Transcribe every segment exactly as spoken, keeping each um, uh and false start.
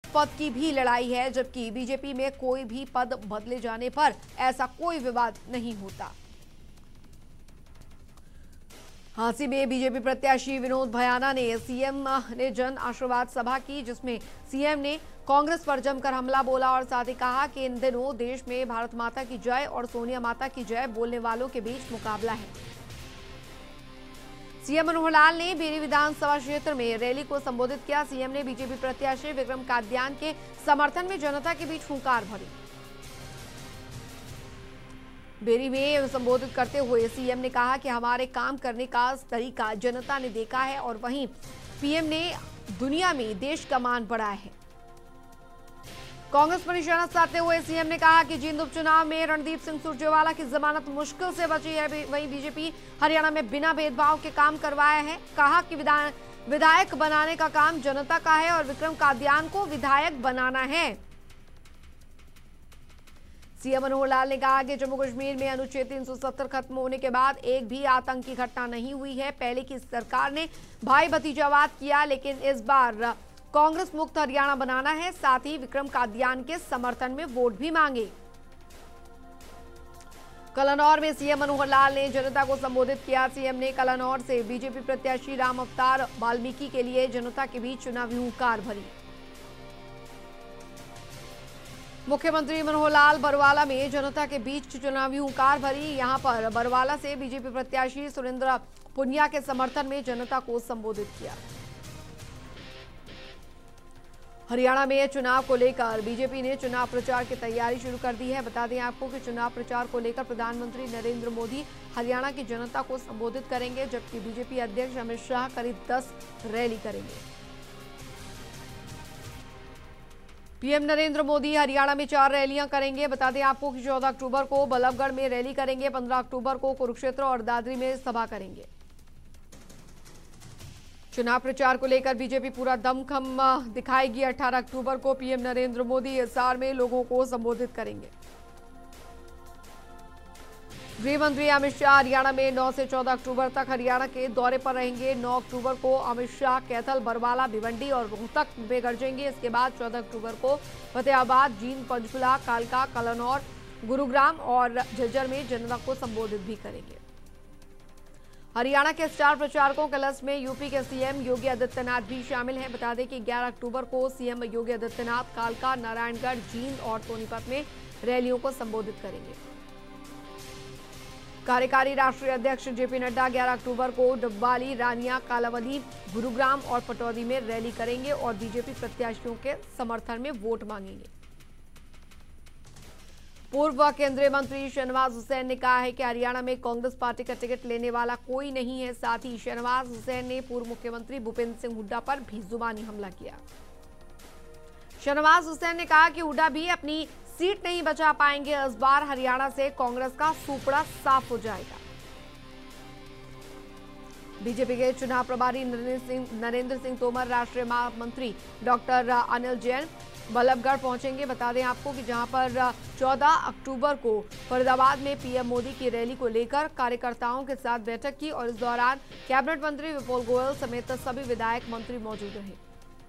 पद की भी लड़ाई है, जबकि बीजेपी में कोई भी पद बदले जाने पर ऐसा कोई विवाद नहीं होता। झांसी में बीजेपी प्रत्याशी विनोद भयाना ने सीएम ने जन आशीर्वाद सभा की, जिसमें सीएम ने कांग्रेस पर जमकर हमला बोला और साथ ही कहा कि इन दिनों देश में भारत माता की जय और सोनिया माता की जय बोलने वालों के बीच मुकाबला है। सीएम मनोहर लाल ने बेरी विधानसभा क्षेत्र में रैली को संबोधित किया। सीएम ने बीजेपी प्रत्याशी विक्रम कादियान के समर्थन में जनता के बीच हुंकार भरी। बेरी में संबोधित करते हुए सीएम ने कहा कि हमारे काम करने का तरीका जनता ने देखा है और वहीं पीएम ने दुनिया में देश का मान बढ़ाया है। कांग्रेस पर निशाना साधते हुए सीएम ने कहा कि जींद उपचुनाव में रणदीप सिंह सुरजेवाला की जमानत मुश्किल से बची है। वहीं बीजेपी हरियाणा में बिना भेदभाव के काम करवाया है। कहा कि विधायक बनाने का काम जनता का है और विक्रम कादियान को विधायक बनाना है। सीएम मनोहर लाल ने कहा कि जम्मू कश्मीर में अनुच्छेद तीन सौ सत्तर खत्म होने के बाद एक भी आतंकी घटना नहीं हुई है। पहले की सरकार ने भाई भतीजावाद किया, लेकिन इस बार कांग्रेस मुक्त हरियाणा बनाना है। साथ ही विक्रम कादियान के समर्थन में वोट भी मांगे। कलानौर में सीएम मनोहर लाल ने जनता को संबोधित किया। सीएम ने कलानौर से बीजेपी प्रत्याशी राम अवतार वाल्मीकि के लिए जनता के बीच चुनावी हुंकार भरी। मुख्यमंत्री मनोहर लाल बरवाला में जनता के बीच चुनावी हुंकार भरी। यहां पर बरवाला से बीजेपी प्रत्याशी सुरेंद्र पुनिया के समर्थन में जनता को संबोधित किया। हरियाणा में चुनाव को लेकर बीजेपी ने चुनाव प्रचार की तैयारी शुरू कर दी है। बता दें आपको कि चुनाव प्रचार को लेकर प्रधानमंत्री नरेंद्र मोदी हरियाणा की जनता को संबोधित करेंगे, जबकि बीजेपी अध्यक्ष अमित शाह करीब दस रैली करेंगे। पीएम नरेंद्र मोदी हरियाणा में चार रैलियां करेंगे। बता दें आपको कि चौदह अक्टूबर को बल्लभगढ़ में रैली करेंगे, पंद्रह अक्टूबर को कुरुक्षेत्र और दादरी में सभा करेंगे। चुनाव प्रचार को लेकर बीजेपी पूरा दमखम दिखाएगी। अठारह अक्टूबर को पीएम नरेंद्र मोदी हिसार में लोगों को संबोधित करेंगे। गृह मंत्री अमित शाह हरियाणा में नौ से चौदह अक्टूबर तक हरियाणा के दौरे पर रहेंगे। नौ अक्टूबर को अमित शाह कैथल, बरवाला, भिवंडी और रोहतक में गरजेंगे। इसके बाद चौदह अक्टूबर को फतेहाबाद, जींद, पंचकुला, कालका, कलानौर, गुरुग्राम और झज्जर में जनता को संबोधित भी करेंगे। हरियाणा के स्टार प्रचारकों के लिस्ट में यूपी के सीएम योगी आदित्यनाथ भी शामिल हैं। बता दें कि ग्यारह अक्टूबर को सीएम योगी आदित्यनाथ कालका, नारायणगढ़, जींद और सोनीपत में रैलियों को संबोधित करेंगे। कार्यकारी राष्ट्रीय अध्यक्ष जेपी नड्डा ग्यारह अक्टूबर को डब्बाली, रानिया, कालावली, गुरुग्राम और पटौदी में रैली करेंगे और बीजेपी प्रत्याशियों के समर्थन में वोट मांगेंगे। पूर्व केंद्रीय मंत्री शहनवाज हुसैन ने कहा है कि हरियाणा में कांग्रेस पार्टी का टिकट लेने वाला कोई नहीं है। साथ ही शहनवाज हुसैन ने पूर्व मुख्यमंत्री भूपेंद्र सिंह हुड्डा पर भी जुबानी हमला किया। शहनवाज हुसैन ने कहा कि हुड्डा भी अपनी सीट नहीं बचा पाएंगे। इस बार हरियाणा से कांग्रेस का सूपड़ा साफ हो जाएगा। बीजेपी के चुनाव प्रभारी नरेंद्र सिंह नरेंद्र सिंह तोमर, राष्ट्रीय महामंत्री डॉक्टर अनिल जैन बल्लभगढ़ पहुंचेंगे। बता दें आपको कि जहां पर चौदह अक्टूबर को फरीदाबाद में पीएम मोदी की रैली को लेकर कार्यकर्ताओं के साथ बैठक की और इस दौरान कैबिनेट मंत्री विपुल गोयल समेत सभी विधायक मंत्री मौजूद रहे।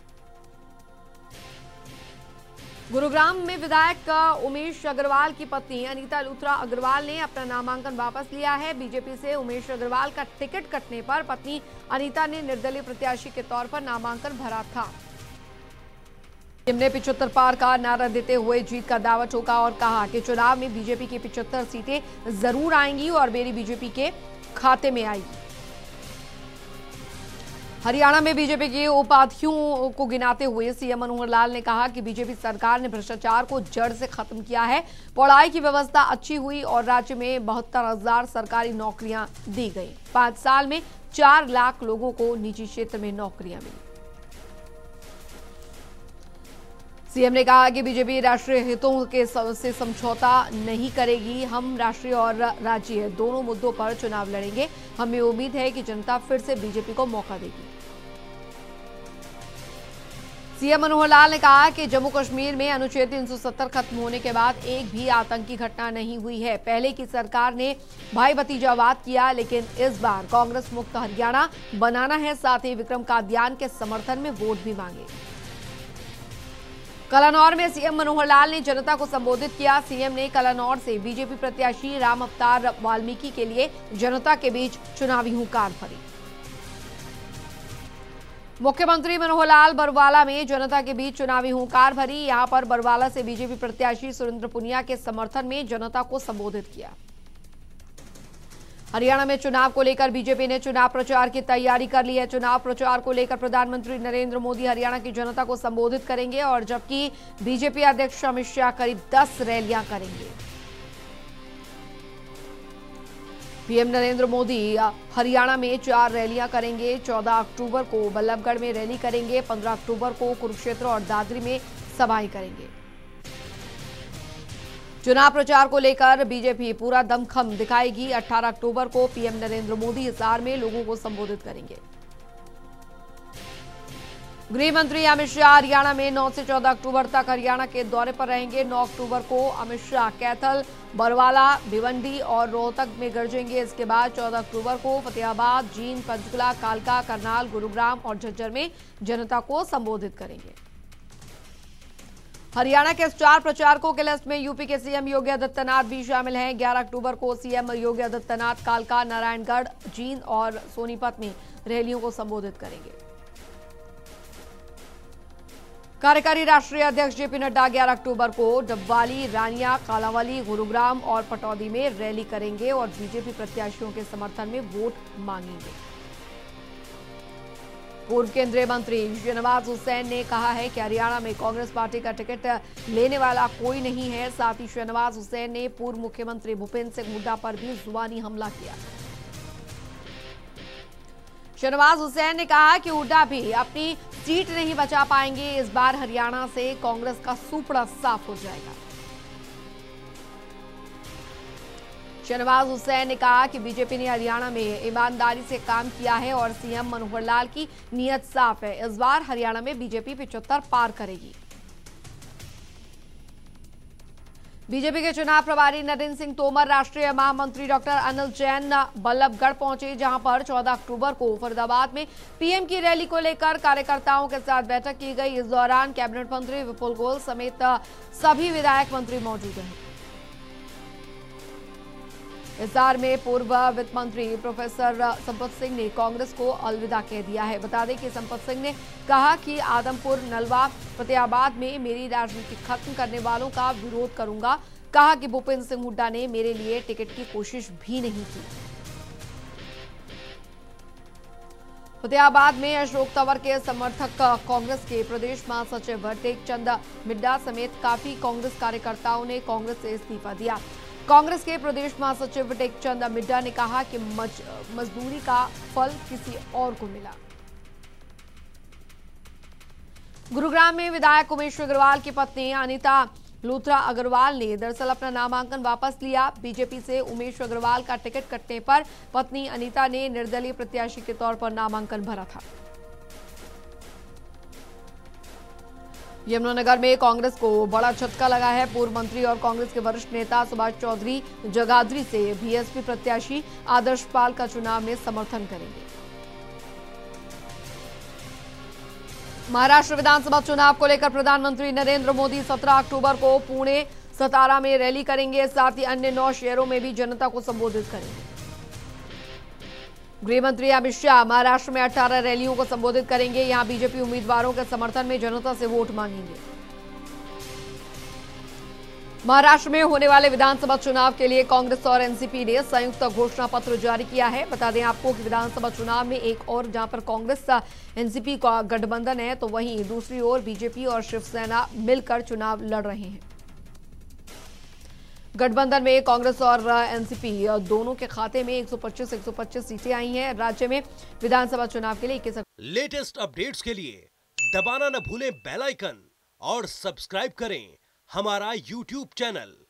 गुरुग्राम में विधायक उमेश अग्रवाल की पत्नी अनीता लूथरा अग्रवाल ने अपना नामांकन वापस लिया है। बीजेपी से उमेश अग्रवाल का टिकट कटने पर पत्नी अनीता ने निर्दलीय प्रत्याशी के तौर पर नामांकन भरा था। सीएम ने पिछहत्तर पार का नारा देते हुए जीत का दावा ठोका और कहा कि चुनाव में बीजेपी की पिछहत्तर सीटें जरूर आएंगी और मेरी बीजेपी के खाते में आएगी। हरियाणा में बीजेपी के उपाधियों को गिनाते हुए सीएम मनोहर लाल ने कहा कि बीजेपी सरकार ने भ्रष्टाचार को जड़ से खत्म किया है। पढ़ाई की व्यवस्था अच्छी हुई और राज्य में बहत्तर हजार सरकारी नौकरियां दी गई। पांच साल में चार लाख लोगों को निजी क्षेत्र में नौकरियां मिली। सीएम ने कहा कि बीजेपी राष्ट्रीय हितों के से समझौता नहीं करेगी। हम राष्ट्रीय और राज्य दोनों मुद्दों पर चुनाव लड़ेंगे। हमें उम्मीद है कि जनता फिर से बीजेपी को मौका देगी। सीएम मनोहर लाल ने कहा कि जम्मू कश्मीर में अनुच्छेद तीन सौ सत्तर खत्म होने के बाद एक भी आतंकी घटना नहीं हुई है। पहले की सरकार ने भाई भतीजावाद किया, लेकिन इस बार कांग्रेस मुक्त हरियाणा बनाना है। साथ ही विक्रम कादियान के समर्थन में वोट भी मांगे। कलानौर में सीएम मनोहर लाल ने जनता को संबोधित किया। सीएम ने कलानौर से बीजेपी प्रत्याशी राम अवतार वाल्मीकि के लिए जनता के बीच चुनावी हुंकार भरी। मुख्यमंत्री मनोहर लाल बरवाला में जनता के बीच चुनावी हुंकार भरी। यहां पर बरवाला से बीजेपी प्रत्याशी सुरेंद्र पुनिया के समर्थन में जनता को संबोधित किया। हरियाणा में चुनाव को लेकर बीजेपी ने चुनाव प्रचार की तैयारी कर ली है। चुनाव प्रचार को लेकर प्रधानमंत्री नरेंद्र मोदी हरियाणा की जनता को संबोधित करेंगे और जबकि बीजेपी अध्यक्ष अमित शाह करीब दस रैलियां करेंगे। पीएम नरेंद्र मोदी हरियाणा में चार रैलियां करेंगे। चौदह अक्टूबर को बल्लभगढ़ में रैली करेंगे। पंद्रह अक्टूबर को कुरुक्षेत्र और दादरी में सभाएं करेंगे। चुनाव प्रचार को लेकर बीजेपी पूरा दमखम दिखाएगी। अठारह अक्टूबर को पीएम नरेंद्र मोदी हिसार में लोगों को संबोधित करेंगे। गृह मंत्री अमित शाह हरियाणा में नौ से चौदह अक्टूबर तक हरियाणा के दौरे पर रहेंगे। नौ अक्टूबर को अमित शाह कैथल, बरवाला, भिवंडी और रोहतक में गरजेंगे। इसके बाद चौदह अक्टूबर को फतेहाबाद, जींद, पंचकुला, कालका, करनाल, गुरुग्राम और झज्जर में जनता को संबोधित करेंगे। हरियाणा के स्टार प्रचारकों की लिस्ट में यूपी के सीएम योगी आदित्यनाथ भी शामिल हैं। ग्यारह अक्टूबर को सीएम योगी आदित्यनाथ कालका, नारायणगढ़, जींद और सोनीपत में रैलियों को संबोधित करेंगे। कार्यकारी राष्ट्रीय अध्यक्ष जेपी नड्डा ग्यारह अक्टूबर को डबवाली, रानिया, कालांवाली, गुरुग्राम और पटौदी में रैली करेंगे और बीजेपी प्रत्याशियों के समर्थन में वोट मांगेंगे। पूर्व केंद्रीय मंत्री शहनवाज हुसैन ने कहा है कि हरियाणा में कांग्रेस पार्टी का टिकट लेने वाला कोई नहीं है। साथ ही शहनवाज हुसैन ने पूर्व मुख्यमंत्री भूपेंद्र सिंह हुड्डा पर भी जुबानी हमला किया। शहनवाज हुसैन ने कहा कि हुड्डा भी अपनी सीट नहीं बचा पाएंगे। इस बार हरियाणा से कांग्रेस का सुपड़ा साफ हो जाएगा। शहनवाज हुसैन ने कहा कि बीजेपी ने हरियाणा में ईमानदारी से काम किया है और सीएम मनोहर लाल की नीयत साफ है। इस बार हरियाणा में बीजेपी पचहत्तर पार करेगी। बीजेपी के चुनाव प्रभारी नरेंद्र सिंह तोमर, राष्ट्रीय महामंत्री डॉक्टर अनिल जैन बल्लभगढ़ पहुंचे, जहां पर चौदह अक्टूबर को फरीदाबाद में पीएम की रैली को लेकर कार्यकर्ताओं के साथ बैठक की गई। इस दौरान कैबिनेट मंत्री विपुल गोयल समेत सभी विधायक मंत्री मौजूद रहे। हिसार में पूर्व वित्त मंत्री प्रोफेसर संपत सिंह ने कांग्रेस को अलविदा कह दिया है। बता दें कि संपत सिंह ने कहा कि आदमपुर, नलवा, फतेहाबाद में मेरी राजनीति खत्म करने वालों का विरोध करूंगा। कहा कि भूपेंद्र सिंह हुड्डा ने मेरे लिए टिकट की कोशिश भी नहीं की। फतेहाबाद में अशोक तंवर के समर्थक कांग्रेस के प्रदेश महासचिव टेक चंद मिड्डा समेत काफी कांग्रेस कार्यकर्ताओं ने कांग्रेस से इस्तीफा दिया। कांग्रेस के प्रदेश महासचिव टेक चंद मिड्डा ने कहा कि मज, मजदूरी का फल किसी और को मिला। गुरुग्राम में विधायक उमेश अग्रवाल की पत्नी अनीता लूथरा अग्रवाल ने दरअसल अपना नामांकन वापस लिया। बीजेपी से उमेश अग्रवाल का टिकट कटने पर पत्नी अनीता ने निर्दलीय प्रत्याशी के तौर पर नामांकन भरा था। यमुनानगर में कांग्रेस को बड़ा झटका लगा है। पूर्व मंत्री और कांग्रेस के वरिष्ठ नेता सुभाष चौधरी जगाधरी से बीएसपी प्रत्याशी आदर्श पाल का चुनाव में समर्थन करेंगे। महाराष्ट्र विधानसभा चुनाव को लेकर प्रधानमंत्री नरेंद्र मोदी सत्रह अक्टूबर को पुणे, सतारा में रैली करेंगे। साथ ही अन्य नौ शहरों में भी जनता को संबोधित करेंगे। गृह मंत्री अमित शाह महाराष्ट्र में अठारह रैलियों को संबोधित करेंगे। यहां बीजेपी उम्मीदवारों के समर्थन में जनता से वोट मांगेंगे। महाराष्ट्र में होने वाले विधानसभा चुनाव के लिए कांग्रेस और एनसीपी ने संयुक्त घोषणा पत्र जारी किया है। बता दें आपको कि विधानसभा चुनाव में एक और जहां पर कांग्रेस एनसीपी का गठबंधन है, तो वहीं दूसरी ओर बीजेपी और शिवसेना मिलकर चुनाव लड़ रहे हैं। गठबंधन में कांग्रेस और एनसीपी दोनों के खाते में एक सौ पच्चीस एक सौ पच्चीस सीटें आई हैं। राज्य में विधानसभा चुनाव के लिए इक्कीस लेटेस्ट अपडेट्स के लिए दबाना न भूलें बेल आइकन और सब्सक्राइब करें हमारा यूट्यूब चैनल।